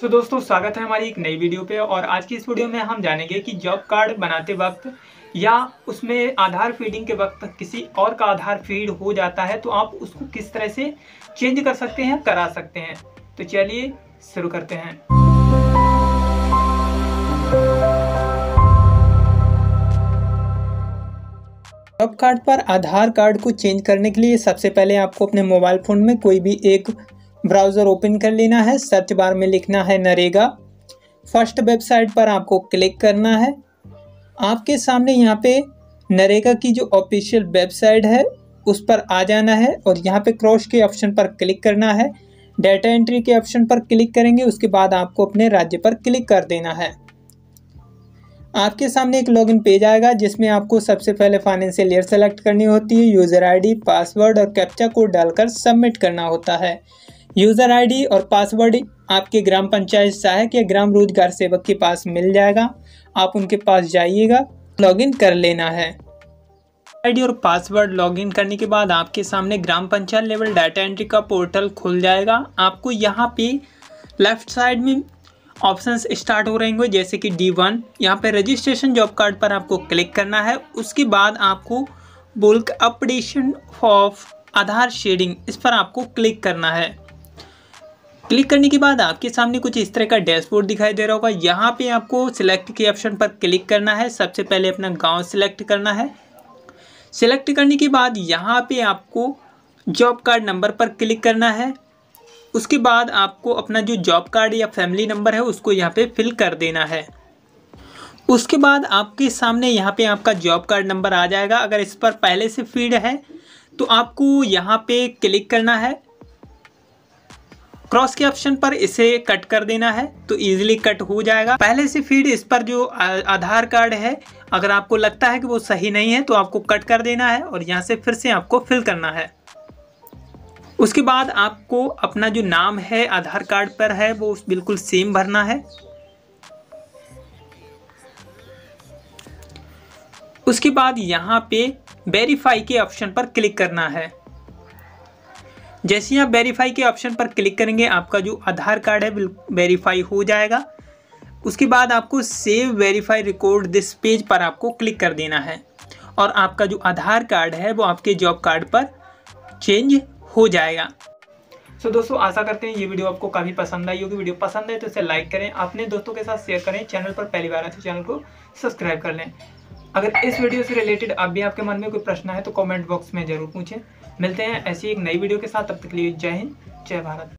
तो दोस्तों स्वागत है हमारी एक नई वीडियो पे। और आज की इस वीडियो में हम जानेंगे कि जॉब कार्ड बनाते वक्त या उसमें आधार फीडिंग के वक्त किसी और का आधार फीड हो जाता है तो आप उसको किस तरह से चेंज कर सकते हैं, करा सकते हैं। तो चलिए शुरू करते हैं। जॉब कार्ड पर आधार कार्ड को चेंज करने के लिए सबसे पहले आपको अपने मोबाइल फ़ोन में कोई भी एक ब्राउज़र ओपन कर लेना है। सर्च बार में लिखना है नरेगा। फर्स्ट वेबसाइट पर आपको क्लिक करना है। आपके सामने यहाँ पे नरेगा की जो ऑफिशियल वेबसाइट है उस पर आ जाना है और यहाँ पे क्रॉस के ऑप्शन पर क्लिक करना है। डाटा एंट्री के ऑप्शन पर क्लिक करेंगे, उसके बाद आपको अपने राज्य पर क्लिक कर देना है। आपके सामने एक लॉगिन पेज आएगा जिसमें आपको सबसे पहले फाइनेंशियल ईयर सेलेक्ट करनी होती है। यूज़र आईडी, पासवर्ड और कैप्चा कोड डालकर सबमिट करना होता है। यूज़र आईडी और पासवर्ड आपके ग्राम पंचायत सहायक या ग्राम रोजगार सेवक के पास मिल जाएगा। आप उनके पास जाइएगा, लॉगिन कर लेना है। आईडी और पासवर्ड लॉगिन करने के बाद आपके सामने gram panchayat level data entry का पोर्टल खुल जाएगा। आपको यहाँ पे लेफ्ट साइड में ऑप्शंस स्टार्ट हो रहेंगे जैसे कि D1। यहाँ पे रजिस्ट्रेशन जॉब कार्ड पर आपको क्लिक करना है। उसके बाद आपको bulk updation of Aadhaar seeding, इस पर आपको क्लिक करना है। क्लिक करने के बाद आपके सामने कुछ इस तरह का डैशबोर्ड दिखाई दे रहा होगा। यहाँ पे आपको सिलेक्ट के ऑप्शन पर क्लिक करना है। सबसे पहले अपना गांव सिलेक्ट करना है। सिलेक्ट करने के बाद यहाँ पे आपको जॉब कार्ड नंबर पर क्लिक करना है। उसके बाद आपको अपना जो जॉब कार्ड या फैमिली नंबर है उसको यहाँ पे फिल कर देना है। उसके बाद आपके सामने यहाँ पे आपका जॉब कार्ड नंबर आ जाएगा। अगर इस पर पहले से फीड है तो आपको यहाँ पे क्लिक करना है। क्रॉस के ऑप्शन पर इसे कट कर देना है तो इजीली कट हो जाएगा। पहले से फीड इस पर जो आधार कार्ड है, अगर आपको लगता है कि वो सही नहीं है तो आपको कट कर देना है और यहाँ से फिर से आपको फिल करना है। उसके बाद आपको अपना जो नाम है आधार कार्ड पर है वो बिल्कुल सेम भरना है। उसके बाद यहाँ पे वेरीफाई के ऑप्शन पर क्लिक करना है। जैसे ही आप वेरीफाई के ऑप्शन पर क्लिक करेंगे आपका जो आधार कार्ड है वेरीफाई हो जाएगा। उसके बाद आपको save verify record this page पर आपको क्लिक कर देना है और आपका जो आधार कार्ड है वो आपके जॉब कार्ड पर चेंज हो जाएगा। सो दोस्तों आशा करते हैं ये वीडियो आपको काफ़ी पसंद आई होगी। वीडियो पसंद है तो इसे लाइक करें, अपने दोस्तों के साथ शेयर करें। चैनल पर पहली बार है तो चैनल को सब्सक्राइब कर लें। अगर इस वीडियो से रिलेटेड अब भी आपके मन में कोई प्रश्न है तो कमेंट बॉक्स में ज़रूर पूछें। मिलते हैं ऐसी एक नई वीडियो के साथ, तब तक के लिए जय हिंद, जय भारत।